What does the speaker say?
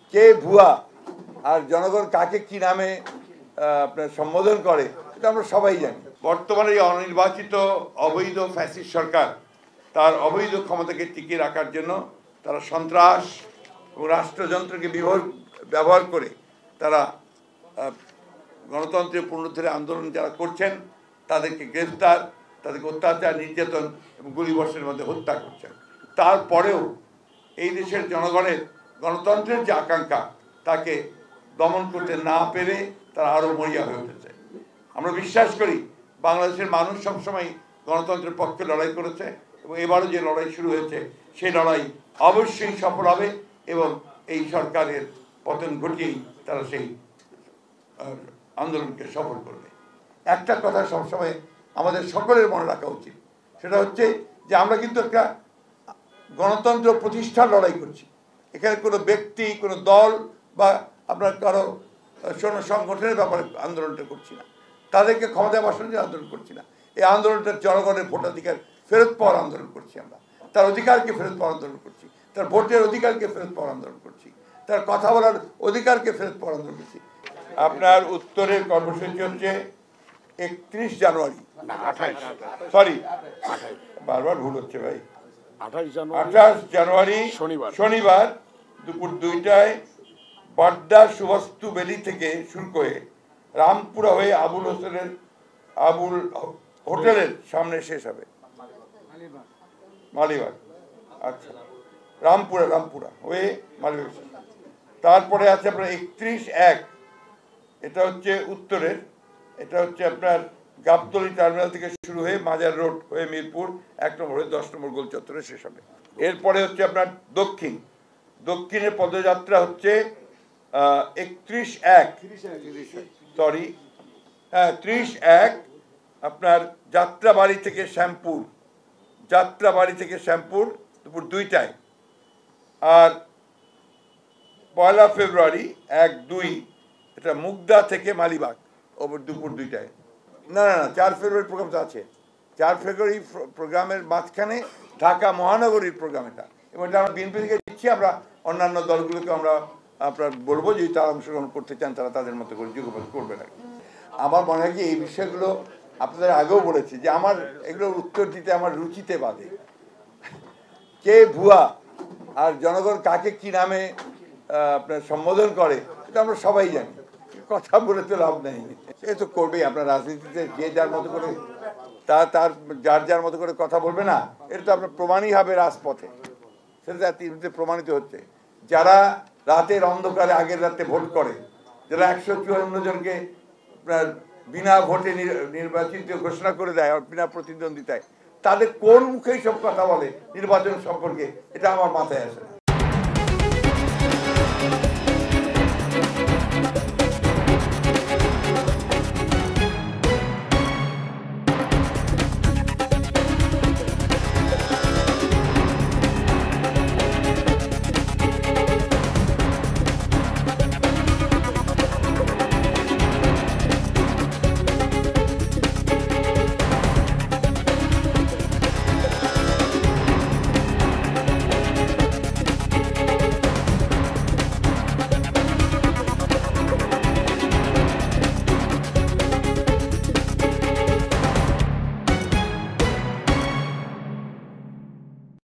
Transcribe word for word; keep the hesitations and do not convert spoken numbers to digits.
কে ভুয়া আর জনগণ কাকে কি নামে আপনার সম্বোধন করে এটা আমরা সবাই জানি। বর্তমানে এই অনির্বাচিত অবৈধ ফ্যাসিস্ট সরকার তার অবৈধ ক্ষমতাকে টিকিয়ে রাখার জন্য তারা সন্ত্রাস ও রাষ্ট্রযন্ত্রকে ব্যবহার করে তারা গণতন্ত্রের পুনরুদ্ধারে আন্দোলন যারা করছেন তাদেরকে গ্রেফতার, তাদেরকে অত্যাচার, নির্যাতন এবং গুলিবর্ষণের মধ্যে হত্যা করছেন। তারপরেও এই দেশের জনগণের গণতন্ত্রের যে আকাঙ্ক্ষা তাকে দমন করতে না পেরে তারা আরও মরিয়া হয়ে উঠেছে। আমরা বিশ্বাস করি বাংলাদেশের মানুষ সবসময় গণতন্ত্রের পক্ষে লড়াই করেছে এবং এবারও যে লড়াই শুরু হয়েছে সেই লড়াই অবশ্যই সফল হবে এবং এই সরকারের পতন ঘটিয়েই তারা সেই আন্দোলনকে সফল করবে। একটা কথা সবসময় আমাদের সকলের মনে রাখা উচিত, সেটা হচ্ছে যে আমরা কিন্তু একটা গণতন্ত্র প্রতিষ্ঠার লড়াই করছি। এখানে কোনো ব্যক্তি, কোনো দল বা আপনার কারো কোনো সংগঠনের ব্যাপারে আন্দোলনটা করছি না, তাদেরকে ক্ষমতায় বসানোর জন্য আন্দোলন করছি না। এই আন্দোলনটা জনগণের ভোটাধিকার ফেরত পাওয়ার আন্দোলন করছি। আমরা তার অধিকারকে ফেরত পাওয়ার আন্দোলন করছি, তার ভোটের অধিকারকে ফেরত পাওয়ার আন্দোলন করছি, তার কথা বলার অধিকারকে ফেরত পাওয়ার আন্দোলন করছি। আপনার উত্তরের কর্মসূচি হচ্ছে একত্রিশ জানুয়ারি সরি বারবার ভুল হচ্ছে ভাই আঠাশ জানুয়ারি শনিবার শনিবার দুপুর দুইটায় বাড্ডা সুবাস্তু বেলি থেকে শুরু করে রামপুরা হয়ে আবুল হোসেনের আবুল হোটেলের সামনে শেষ হবে। মালিবাগ, আচ্ছা, রামপুরা রামপুরা হয়ে মালিবাগ। তারপরে আছে আপনার একত্রিশ এক, এটা হচ্ছে উত্তরের, এটা হচ্ছে আপনার গাবতলী টার্মিনাল থেকে শুরু হয়ে মাজার রোড হয়ে মিরপুর এক নম্বর হয়ে দশ নম্বর গোল চত্বরে শেষ হবে। এরপরে হচ্ছে আপনার দক্ষিণ দক্ষিণের পদযাত্রা হচ্ছে একত্রিশ এক সরি হ্যাঁ ত্রিশ এক আপনার যাত্রাবাড়ি থেকে শ্যামপুর যাত্রাবাড়ি থেকে শ্যামপুর দুপুর দুইটায়। আর পয়লা ফেব্রুয়ারি এক দুই এটা মুগদা থেকে মালিবাগ ওপর দুপুর দুইটায়। না না না চার ফেব্রুয়ারি প্রোগ্রাম তো আছে, চার ফেব্রুয়ারি প্রোগ্রামের মাঝখানে ঢাকা মহানগরীর প্রোগ্রাম এটা, এবং এটা আমরা বিএনপি থেকে দিচ্ছি। আমরা অন্যান্য দলগুলোকে আমরা আপনার বলবো যে তারা অংশগ্রহণ করতে চান তারা তাদের মতো করে যুগপথ করবে না। আমার মনে হয় যে এই বিষয়গুলো আপনাদের আগেও বলেছি যে আমার এগুলোর উত্তর দিতে আমার রুচিতে বাদে। কে ভুয়া আর জনগণ কাকে কি নামে আপনার সম্বোধন করে এটা আমরা সবাই জানি, কথা বলে তো লাভ নেই। সে তো করবেই, আপনার রাজনীতিতে যে যার মতো করে তার তার যার যার মতো করে কথা বলবে না, এটা তো আপনার প্রমাণই হবে রাজপথে, সেটা তিনটে প্রমাণিত হচ্ছে। যারা রাতের অন্ধকারে আগের রাতে ভোট করে, যারা একশো চুয়ান্ন জনকে আপনার বিনা ভোটে নির্বাচিত ঘোষণা করে দেয় আর বিনা প্রতিদ্বন্দ্বিতায়, তাদের কোন মুখে সব কথা বলে নির্বাচন সম্পর্কে, এটা আমার মাথায় আসে না।